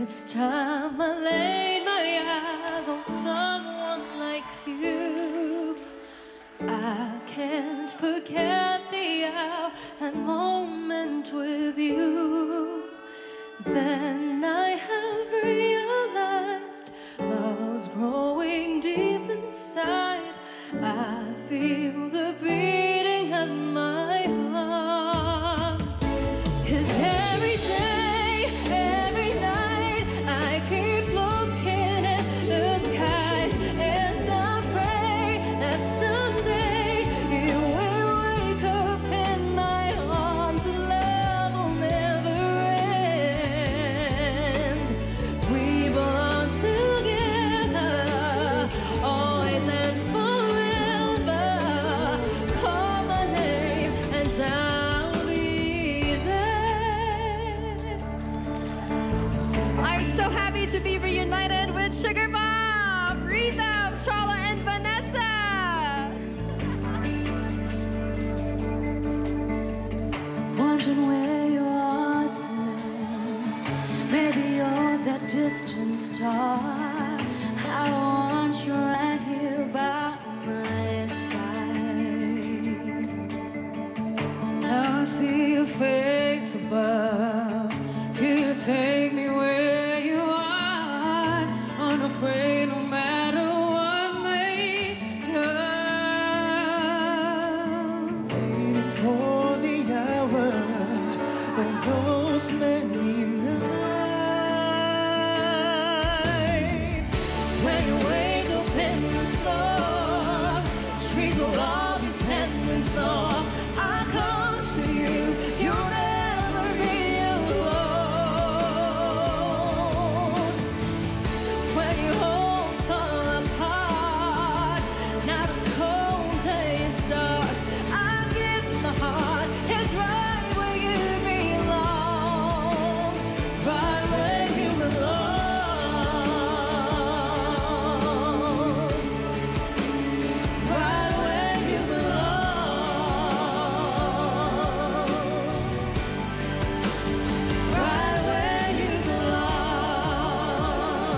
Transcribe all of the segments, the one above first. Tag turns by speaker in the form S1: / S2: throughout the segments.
S1: This time I laid my eyes on someone like you. I can't forget the hour and moment with you. Then I have realized love's growing deep inside. I feel the beating of my heart. 'Cause every day, every night, I keep looking at the skies, and I pray that someday you will wake up in my arms and love will never end. We belong together, always and forever. Call my name and I'll be there.
S2: I'm so happy to be reunited with Sugar Bob, Rita, Cholo, and Vanessa.
S1: Wondering where you are tonight. Maybe you're that distant star. I want you right here by my side. I see your face above. Can you take me where you are? Unafraid no matter what may come.
S3: Waiting for the hour of those many nights.
S1: When you wake up in the storm, streets will all be standing tall. I come to you, you'll never be alone. When your homes fall apart, now it's cold day start. I give my heart, it's right where you belong, right where you belong, right where you belong, right where you belong.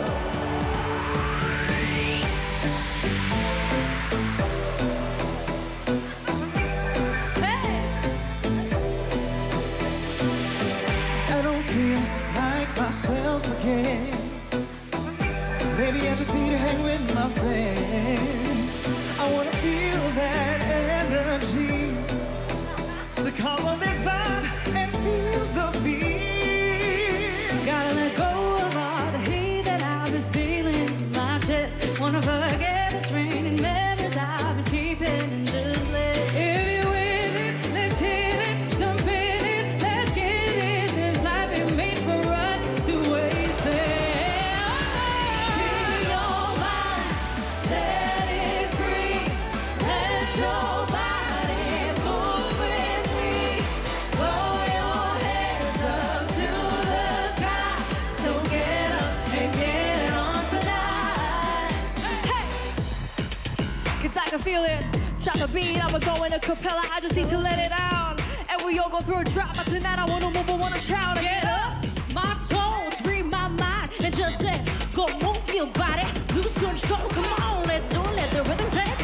S3: I don't feel like myself again. Maybe I just need to hang with my friends. I wanna feel that energy. So come on, let's vibe and feel the beat.
S1: Gotta let go of all the hate that I've been feeling in my chest. Wanna forget the draining memories I've been keeping and just let. If you're with it, let's hit it, jump in it, let's get it. This life ain't made for us to waste it. Keep your mind, set it free. Let your body move with me. Throw your hands up to the sky. So get up and get it on tonight.
S2: Hey! 'Cause I can feel it. Drop the beat, I'ma go in a cappella. I just need to let it out. And we all go through a drop, but tonight I wanna move, I wanna shout. Get up!
S1: My toes, read my mind, and just let go. Move your body, lose control. Come on, let's do it. Let the rhythm take